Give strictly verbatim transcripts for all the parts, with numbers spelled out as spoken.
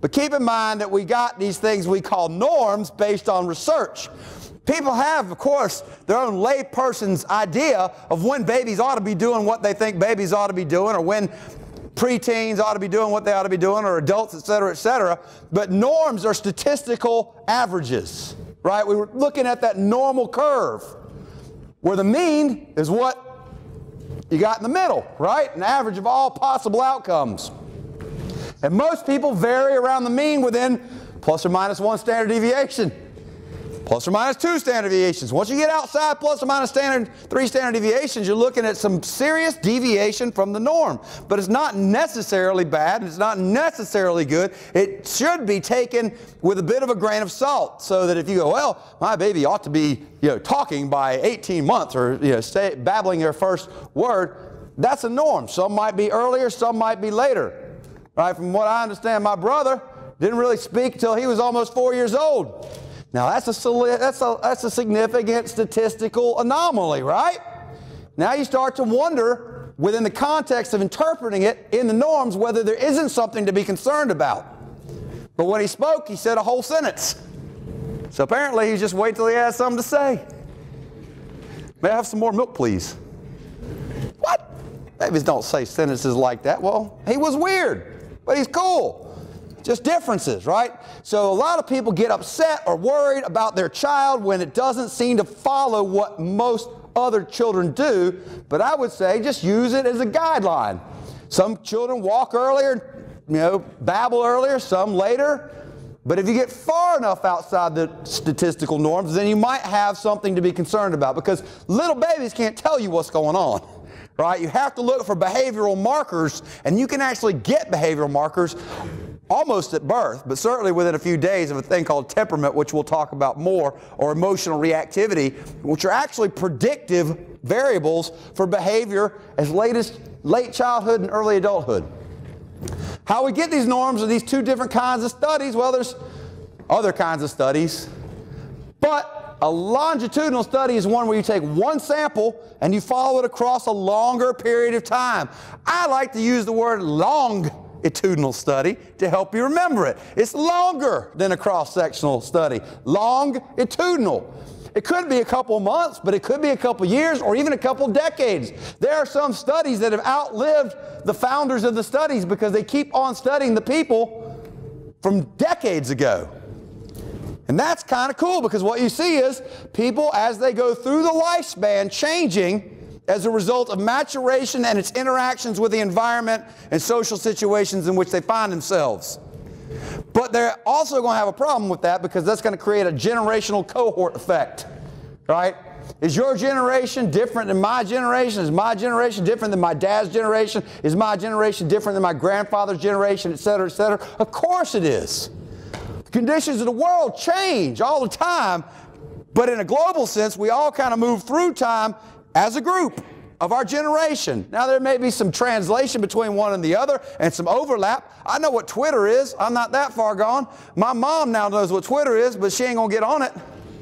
But keep in mind that we got these things we call norms based on research. People have, of course, their own layperson's idea of when babies ought to be doing what they think babies ought to be doing, or when preteens ought to be doing what they ought to be doing, or adults, et cetera, et cetera. But norms are statistical averages, right? We were looking at that normal curve, where the mean is what you got in the middle, right? An average of all possible outcomes. And most people vary around the mean within plus or minus one standard deviation, plus or minus two standard deviations. Once you get outside plus or minus standard, three standard deviations, you're looking at some serious deviation from the norm. But it's not necessarily bad, and it's not necessarily good. It should be taken with a bit of a grain of salt, so that if you go, well, my baby ought to be, you know, talking by eighteen months, or, you know, say, babbling their first word, that's a norm. Some might be earlier, some might be later. Right? From what I understand, my brother didn't really speak until he was almost four years old. Now, that's a, that's a, that's a significant statistical anomaly, right? Now you start to wonder, within the context of interpreting it in the norms, whether there isn't something to be concerned about. But when he spoke, he said a whole sentence. So apparently he's just waiting till he has something to say. May I have some more milk, please? What? Babies don't say sentences like that. Well, he was weird, but he's cool. Just differences, right? So a lot of people get upset or worried about their child when it doesn't seem to follow what most other children do. But I would say just use it as a guideline. Some children walk earlier, you know, babble earlier, some later. But if you get far enough outside the statistical norms, then you might have something to be concerned about, because little babies can't tell you what's going on. Right? You have to look for behavioral markers, and you can actually get behavioral markers almost at birth, but certainly within a few days, of a thing called temperament, which we'll talk about more, or emotional reactivity, which are actually predictive variables for behavior as late as late childhood and early adulthood. How we get these norms are these two different kinds of studies. Well, there's other kinds of studies, but a longitudinal study is one where you take one sample and you follow it across a longer period of time. I like to use the word longitudinal study to help you remember it. It's longer than a cross-sectional study. Longitudinal. It could be a couple months, but it could be a couple years, or even a couple decades. There are some studies that have outlived the founders of the studies because they keep on studying the people from decades ago. And that's kind of cool, because what you see is people, as they go through the lifespan, changing as a result of maturation and its interactions with the environment and social situations in which they find themselves. But they're also going to have a problem with that, because that's going to create a generational cohort effect, right? Is your generation different than my generation? Is my generation different than my dad's generation? Is my generation different than my grandfather's generation, et cetera, et cetera? Of course it is. Conditions of the world change all the time, but in a global sense, we all kind of move through time as a group of our generation. Now, there may be some translation between one and the other and some overlap. I know what Twitter is. I'm not that far gone. My mom now knows what Twitter is, but she ain't going to get on it,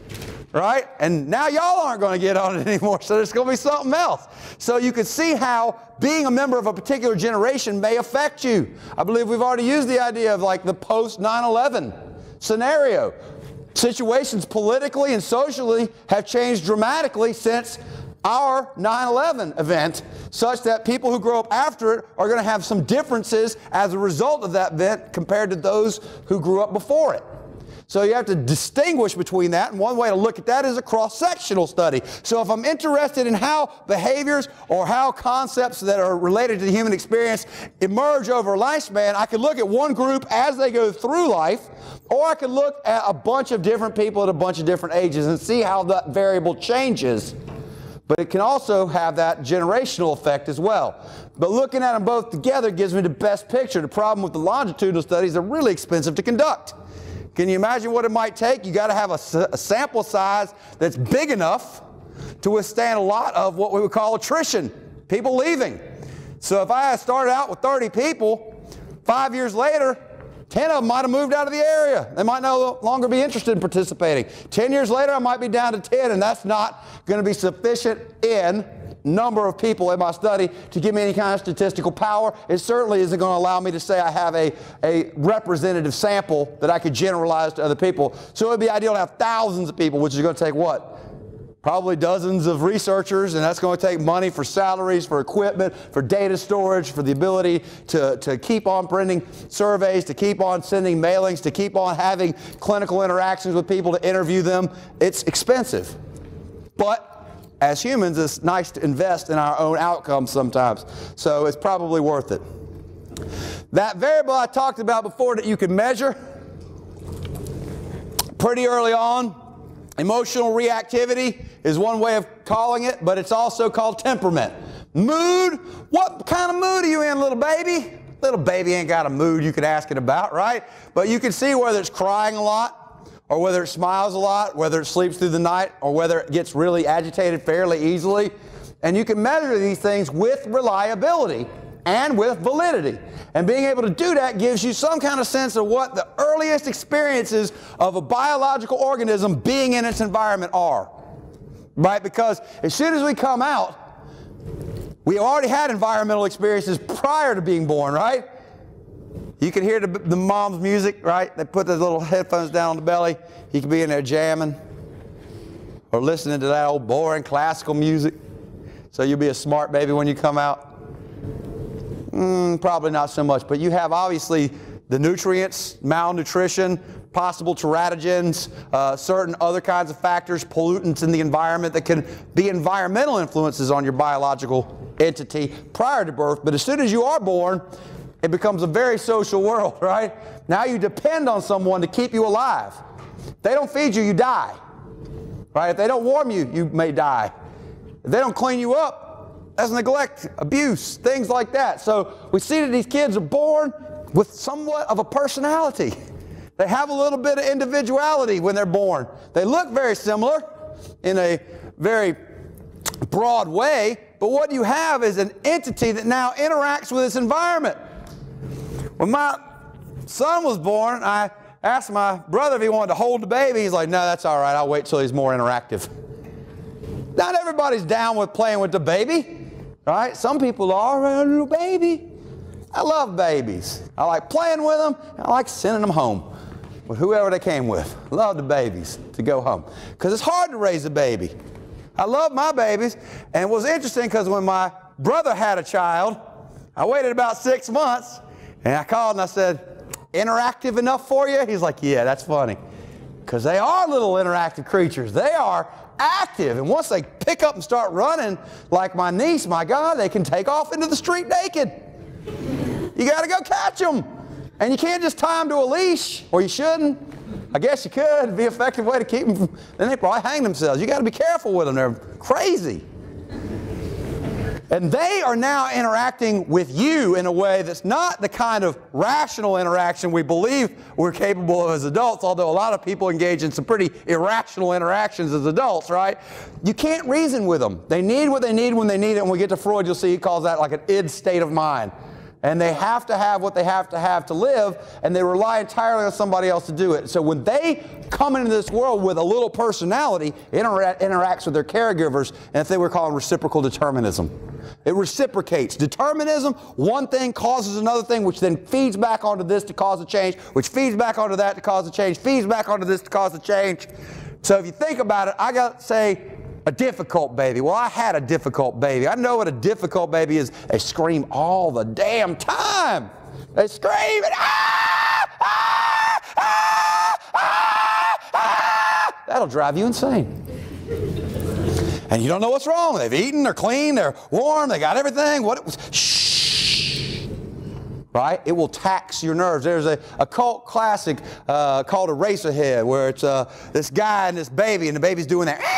right? And now y'all aren't going to get on it anymore, so there's going to be something else. So you can see how being a member of a particular generation may affect you. I believe we've already used the idea of like the post nine eleven scenario. Situations politically and socially have changed dramatically since our nine eleven event, such that people who grow up after it are going to have some differences as a result of that event compared to those who grew up before it. So you have to distinguish between that, and one way to look at that is a cross-sectional study. So if I'm interested in how behaviors or how concepts that are related to the human experience emerge over a lifespan, I could look at one group as they go through life, or I could look at a bunch of different people at a bunch of different ages and see how that variable changes. But it can also have that generational effect as well. But looking at them both together gives me the best picture. The problem with the longitudinal studies, they're really expensive to conduct. Can you imagine what it might take? You got to have a, a sample size that's big enough to withstand a lot of what we would call attrition, people leaving. So if I had started out with thirty people, five years later, ten of them might have moved out of the area. They might no longer be interested in participating. ten years later, I might be down to ten, and that's not going to be sufficient in number of people in my study to give me any kind of statistical power. It certainly isn't going to allow me to say I have a, a representative sample that I could generalize to other people. So it would be ideal to have thousands of people, which is going to take what? Probably dozens of researchers, and that's going to take money for salaries, for equipment, for data storage, for the ability to, to keep on printing surveys, to keep on sending mailings, to keep on having clinical interactions with people, to interview them. It's expensive. But as humans, it's nice to invest in our own outcomes sometimes. So it's probably worth it. That variable I talked about before that you can measure pretty early on, emotional reactivity is one way of calling it, but it's also called temperament. Mood, what kind of mood are you in, little baby? Little baby ain't got a mood you could ask it about, right? But you can see whether it's crying a lot, or whether it smiles a lot, whether it sleeps through the night, or whether it gets really agitated fairly easily. And you can measure these things with reliability and with validity. And being able to do that gives you some kind of sense of what the earliest experiences of a biological organism being in its environment are. Right? Because as soon as we come out, we already had environmental experiences prior to being born, right? You can hear the, the mom's music, right? They put those little headphones down on the belly. You can be in there jamming or listening to that old boring classical music. So you'll be a smart baby when you come out. Mm, probably not so much, but you have obviously the nutrients, malnutrition, possible teratogens, uh, certain other kinds of factors, pollutants in the environment that can be environmental influences on your biological entity prior to birth. But as soon as you are born, it becomes a very social world, right? Now you depend on someone to keep you alive. If they don't feed you, you die, right? If they don't warm you, you may die. If they don't clean you up, that's neglect, abuse, things like that. So we see that these kids are born with somewhat of a personality. They have a little bit of individuality when they're born. They look very similar in a very broad way, but what you have is an entity that now interacts with its environment. When my son was born, I asked my brother if he wanted to hold the baby. He's like, no, that's all right. I'll wait till he's more interactive. Not everybody's down with playing with the baby. Right? Some people are, a little baby. I love babies. I like playing with them. I like sending them home with whoever they came with. I love the babies to go home because it's hard to raise a baby. I love my babies. And it was interesting because when my brother had a child, I waited about six months and I called and I said, interactive enough for you? He's like, yeah, that's funny. Because they are little interactive creatures. They are active, and once they pick up and start running, like my niece, my God, they can take off into the street naked. You got to go catch them, and you can't just tie them to a leash, or you shouldn't. I guess you could. It'd be an effective way to keep them from, then they probably hang themselves. You got to be careful with them. They're crazy. And they are now interacting with you in a way that's not the kind of rational interaction we believe we're capable of as adults, although a lot of people engage in some pretty irrational interactions as adults, right? You can't reason with them. They need what they need when they need it. When we get to Freud, you'll see he calls that like an id state of mind. And they have to have what they have to have to live, and they rely entirely on somebody else to do it. So when they come into this world with a little personality, it intera- interacts with their caregivers, and if they were calling reciprocal determinism. It reciprocates. Determinism, one thing causes another thing, which then feeds back onto this to cause a change, which feeds back onto that to cause a change, feeds back onto this to cause a change. So if you think about it, I got to say, a difficult baby. Well, I had a difficult baby. I know what a difficult baby is. They scream all the damn time. They scream and ah, ah, ah, ah, ah. That'll drive you insane. And you don't know what's wrong. They've eaten, they're clean, they're warm, they got everything. What it was, shh. Right? It will tax your nerves. There's a, a cult classic uh, called Eraserhead, where it's uh, this guy and this baby, and the baby's doing that.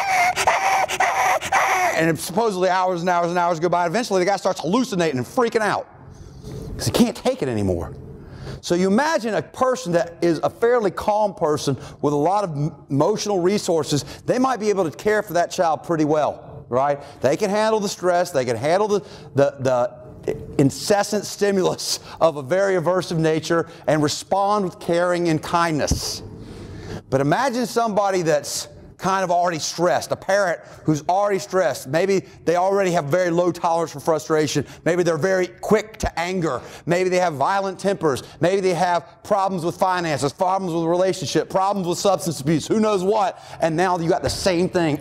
And supposedly hours and hours and hours go by. Eventually the guy starts hallucinating and freaking out because he can't take it anymore. So you imagine a person that is a fairly calm person with a lot of emotional resources. They might be able to care for that child pretty well, right? They can handle the stress. They can handle the, the, the incessant stimulus of a very aversive nature and respond with caring and kindness. But imagine somebody that's kind of already stressed, a parent who's already stressed. Maybe they already have very low tolerance for frustration. Maybe they're very quick to anger. Maybe they have violent tempers. Maybe they have problems with finances, problems with relationship, problems with substance abuse, who knows what. And now you got the same thing.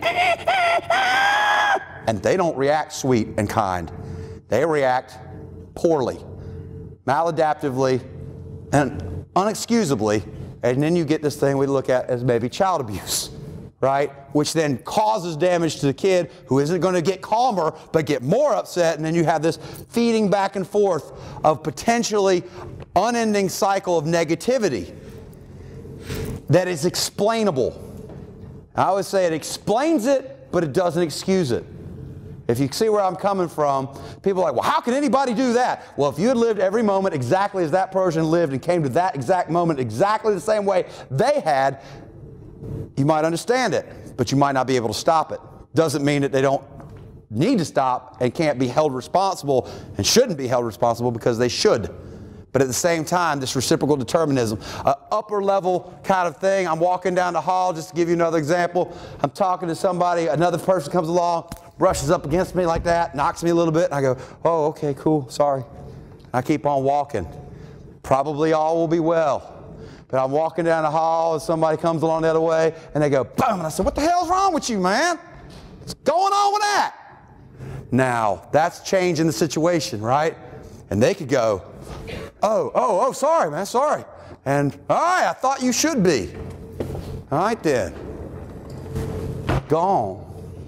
And they don't react sweet and kind. They react poorly, maladaptively, and unexcusably. And then you get this thing we look at as maybe child abuse, right? Which then causes damage to the kid who isn't going to get calmer, but get more upset. And then you have this feeding back and forth of potentially unending cycle of negativity that is explainable. I always say it explains it, but it doesn't excuse it. If you see where I'm coming from, people are like, well, how can anybody do that? Well, if you had lived every moment exactly as that person lived and came to that exact moment exactly the same way they had, you might understand it, but you might not be able to stop it. Doesn't mean that they don't need to stop and can't be held responsible and shouldn't be held responsible, because they should. But at the same time, this reciprocal determinism, an upper level kind of thing. I'm walking down the hall, just to give you another example. I'm talking to somebody, another person comes along, brushes up against me like that, knocks me a little bit, and I go, oh, okay, cool, sorry. I keep on walking. Probably all will be well. But I'm walking down the hall, and somebody comes along the other way, and they go, boom, and I said, what the hell's wrong with you, man? What's going on with that? Now, that's changing the situation, right? And they could go, oh, oh, oh, sorry, man, sorry. And, all right, I thought you should be. All right, then. Gone.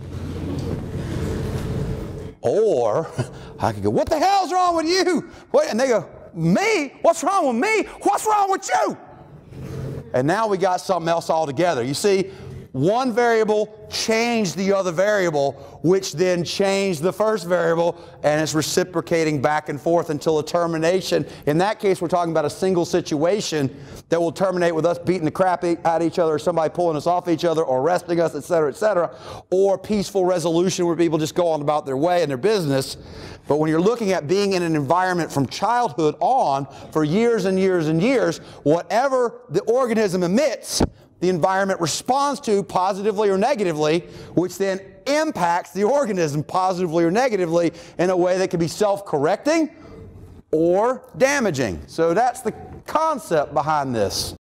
Or I could go, what the hell's wrong with you? What? And they go, me? What's wrong with me? What's wrong with you? And now we got something else altogether. You see, one variable changed the other variable, which then changed the first variable, and it's reciprocating back and forth until a termination. In that case, we're talking about a single situation that will terminate with us beating the crap out of each other, or somebody pulling us off each other, or arresting us, et cetera, et cetera, or peaceful resolution where people just go on about their way and their business. But when you're looking at being in an environment from childhood on for years and years and years, whatever the organism emits, the environment responds to positively or negatively, which then impacts the organism positively or negatively in a way that can be self-correcting or damaging. So that's the concept behind this.